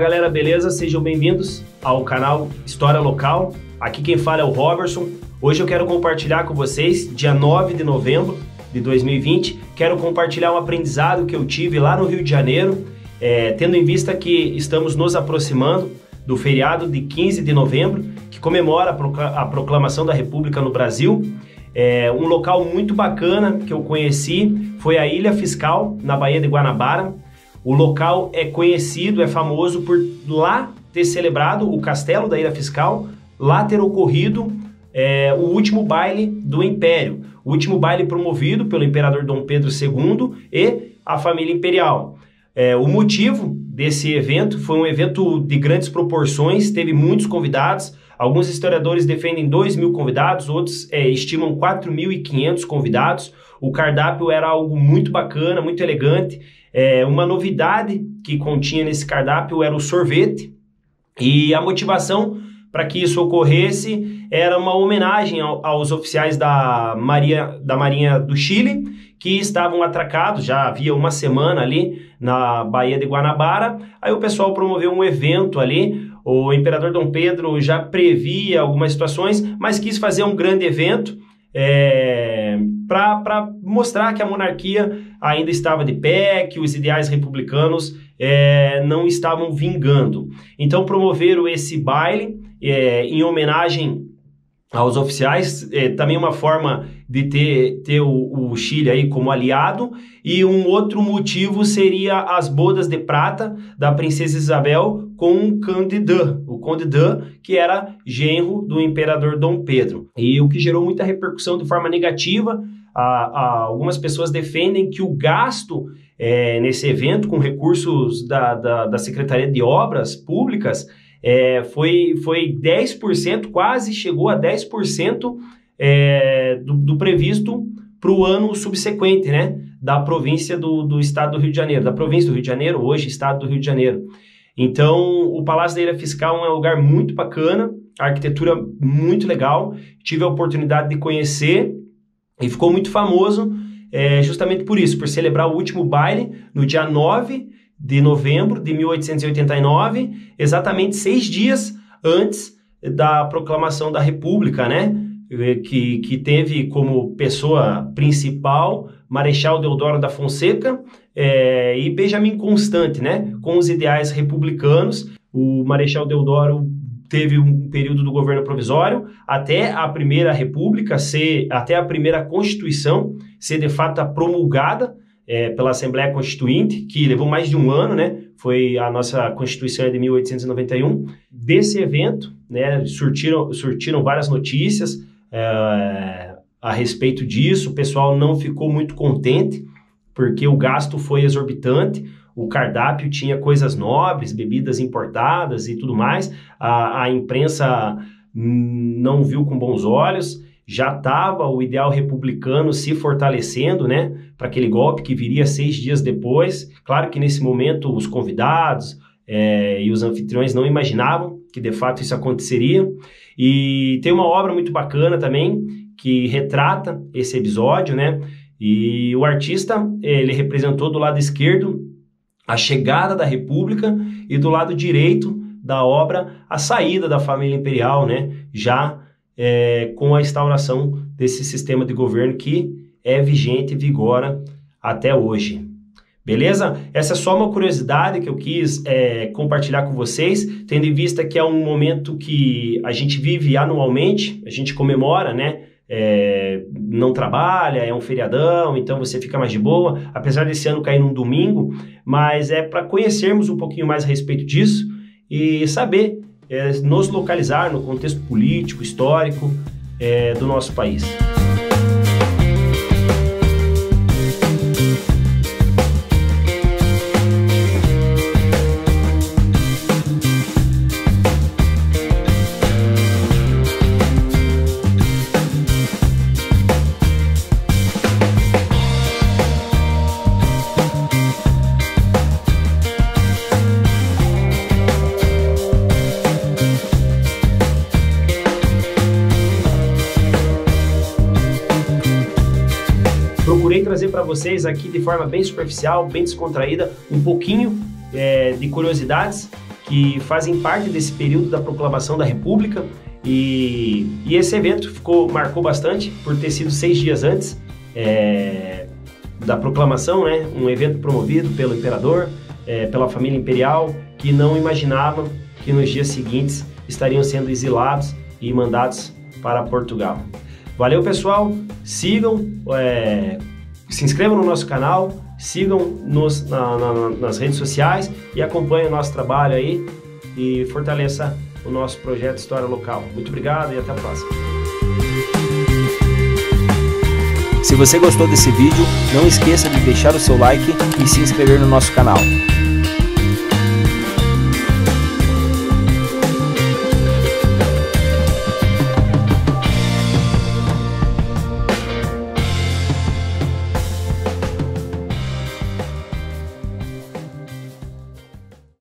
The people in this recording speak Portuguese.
Fala galera, beleza? Sejam bem-vindos ao canal História Local. Aqui quem fala é o Robertson. Hoje eu quero compartilhar com vocês, dia 9 de novembro de 2020, quero compartilhar um aprendizado que eu tive lá no Rio de Janeiro, tendo em vista que estamos nos aproximando do feriado de 15 de novembro, que comemora a proclamação da República no Brasil. Um local muito bacana que eu conheci foi a Ilha Fiscal, na Baía de Guanabara. O local é conhecido, é famoso por lá ter celebrado o castelo da Ilha Fiscal, lá ter ocorrido o último baile do Império, o último baile promovido pelo imperador Dom Pedro II e a família imperial. O motivo desse evento foi um evento de grandes proporções, teve muitos convidados. Alguns historiadores defendem 2.000 convidados, outros estimam 4.500 convidados. O cardápio era algo muito bacana, muito elegante. Uma novidade que continha nesse cardápio era o sorvete, e a motivação para que isso ocorresse era uma homenagem aos oficiais da Marinha do Chile, que estavam atracados, já havia uma semana ali na Baía de Guanabara. Aí o pessoal promoveu um evento ali. O imperador Dom Pedro já previa algumas situações, mas quis fazer um grande evento para mostrar que a monarquia ainda estava de pé, que os ideais republicanos não estavam vingando. Então promoveram esse baile em homenagem aos oficiais, também uma forma de ter o Chile aí como aliado, e um outro motivo seria as bodas de prata da princesa Isabel com o Conde d'Eu, que era genro do imperador Dom Pedro, e o que gerou muita repercussão de forma negativa. Algumas pessoas defendem que o gasto nesse evento com recursos da Secretaria de Obras Públicas foi 10%, quase chegou a 10% do previsto para o ano subsequente, né, da província do estado do Rio de Janeiro, da província do Rio de Janeiro, hoje estado do Rio de Janeiro. Então, o Palácio da Ilha Fiscal é um lugar muito bacana, a arquitetura muito legal, tive a oportunidade de conhecer e ficou muito famoso justamente por isso, por celebrar o último baile no dia 9 de novembro de 1889, exatamente 6 dias antes da proclamação da República, né? Que teve como pessoa principal Marechal Deodoro da Fonseca e Benjamin Constant, né? Com os ideais republicanos. O Marechal Deodoro teve um período do governo provisório até a Primeira República até a Primeira Constituição ser de fato promulgada pela Assembleia Constituinte, que levou mais de um ano, né? Foi a nossa Constituição de 1891. Desse evento, né, surtiram várias notícias a respeito disso. O pessoal não ficou muito contente, porque o gasto foi exorbitante. O cardápio tinha coisas nobres, bebidas importadas e tudo mais. A imprensa não viu com bons olhos. Já estava o ideal republicano se fortalecendo, né, para aquele golpe que viria 6 dias depois. Claro que nesse momento os convidados e os anfitriões não imaginavam que de fato isso aconteceria. E tem uma obra muito bacana também que retrata esse episódio, né, e o artista, ele representou do lado esquerdo a chegada da República e do lado direito da obra a saída da família imperial, né, já com a instauração desse sistema de governo que é vigente e vigora até hoje. Beleza? Essa é só uma curiosidade que eu quis compartilhar com vocês, tendo em vista que é um momento que a gente vive anualmente, a gente comemora, né? Não trabalha, é um feriadão, então você fica mais de boa, apesar desse ano cair num domingo, mas é para conhecermos um pouquinho mais a respeito disso e saber nos localizar no contexto político, histórico do nosso país. Procurei trazer para vocês aqui de forma bem superficial, bem descontraída, um pouquinho de curiosidades que fazem parte desse período da proclamação da República, e esse evento marcou bastante por ter sido 6 dias antes da proclamação, né? Um evento promovido pelo imperador, pela família imperial, que não imaginavam que nos dias seguintes estariam sendo exilados e mandados para Portugal. Valeu, pessoal, sigam, se inscrevam no nosso canal, sigam nas redes sociais e acompanhem o nosso trabalho aí e fortaleça o nosso projeto História Local. Muito obrigado e até a próxima. Se você gostou desse vídeo, não esqueça de deixar o seu like e se inscrever no nosso canal.